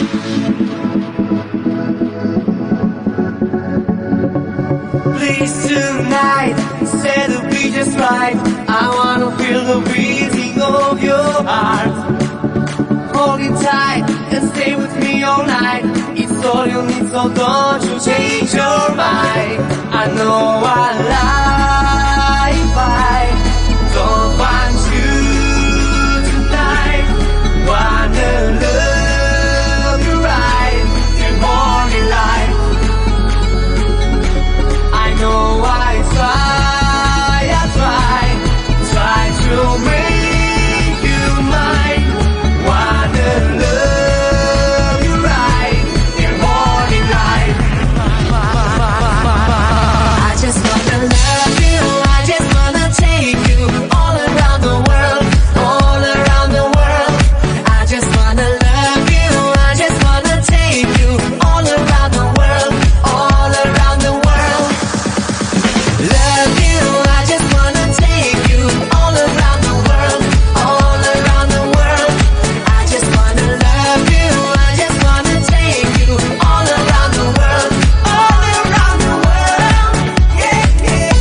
Please tonight, instead of be just right, I wanna feel the beating of your heart. Hold it tight and stay with me all night. It's all you need, so don't you change your mind. I know I lie if I don't want you tonight. Wanna love you right till morning light. I know I try to make you mine. Wanna love you right till morning light. I just wanna love you, I just wanna take you all around the world, all around the world. I just wanna love you, I just wanna take you all around the world, all around the world. Love you, I just wanna take you all around the world, all around the world. I just wanna love you, I just wanna take you all around the world, all around the world. Yeah, yeah.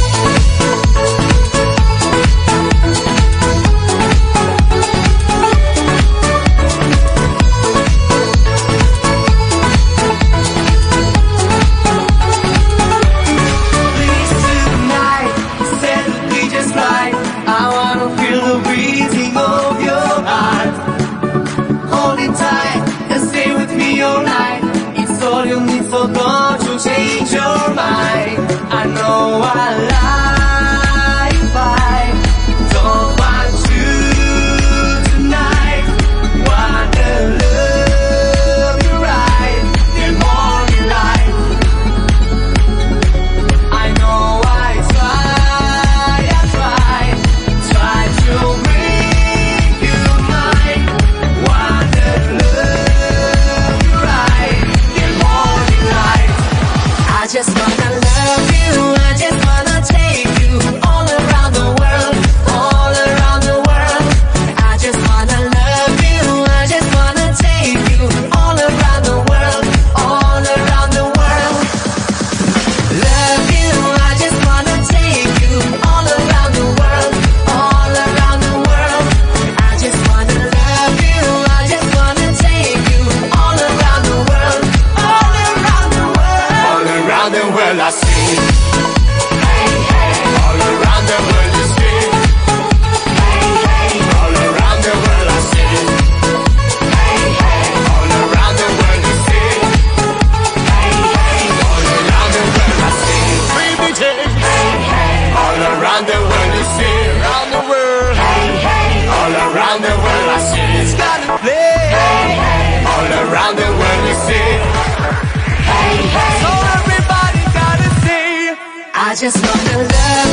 Please tonight, instead of be just right, I wanna feel the beating of your heart. Hold it tight and stay with me all night. It's all you need, so don't you change your mind. I know I lie if I don't want you tonight. Wanna love you right till morning light. I know I try to make you mine. Wanna love you right till morning light. I just wanna love you, I just wanna take you all around the world, all around the world. I just wanna love you, I just wanna take you all around the world, all around the world. Love you, I just wanna take you all around the world, all around the world. I just wanna love you, I just wanna take you all around the world, all around the world. All around the world I see. Hey, hey. All around the world you see. Hey, hey. All around the world I see. Hey, hey. All around the world you see. Hey, hey. All around the world I see. Baby J. Hey, hey. All around the world you see. Around the world. Hey, hey. All around the world I see. It's gotta play. Hey, hey. All around the world you see. Hey, hey. So everybody gotta see. I just wanna love